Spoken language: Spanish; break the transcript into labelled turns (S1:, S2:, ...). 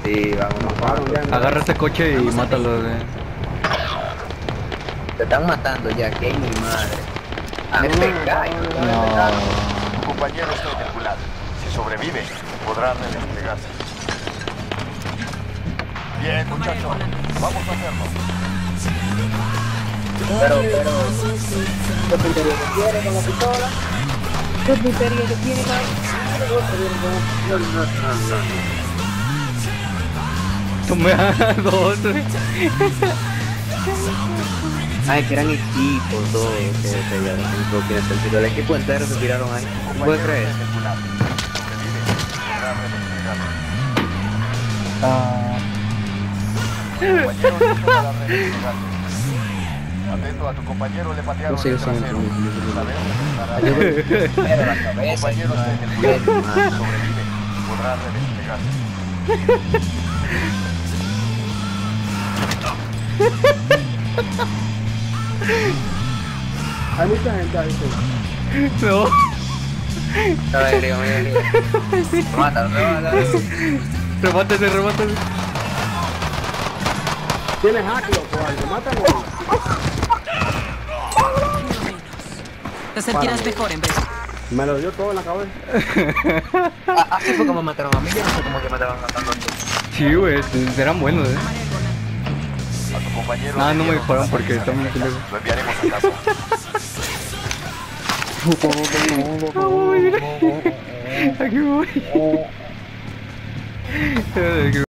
S1: Sí, vamos.
S2: Agarra ese coche y mátalo,
S1: Te están matando ya, que hay mi madre. AFK.
S2: No.
S3: Tu compañero está inoculado. Si sobrevive, podrá redesplegarse. Bien, muchachos, vamos a hacerlo.
S1: Pero, ¿qué puntería que tiene con la pistola? ¿Qué puntería que tiene con No.
S2: Tomé a dos.
S1: Ay, que eran equipos, todos, que ya no quieren ser tiro. El equipo entero se tiraron ahí. ¿Puedes creer?
S3: Atento a tu compañero, le patearon
S1: No sé,
S3: el
S1: yo soy
S3: trasero.
S1: Pero la cabeza.
S3: Compañero está en el cuidado. Sobrevive, podrá redesplegarse.
S4: Hay mucha gente ahí.
S2: No.
S1: Mátalo.
S2: Remátese.
S4: Tienes hacklo por algo, mátalo.
S5: Te sentirás mejor en vez.
S4: Me lo dio todo en la cabeza.
S1: Así fue como mataron a mí, yo no sé cómo que me estaban matando a ti.
S2: Sí, güey, eran buenos,
S3: A tu compañero.
S2: Ah, no me
S3: le
S2: dispararon
S3: dieron
S2: porque
S3: las
S2: están muy
S3: tarjetas.
S2: lejos.
S3: Lo enviaremos a casa.
S2: Aquí voy.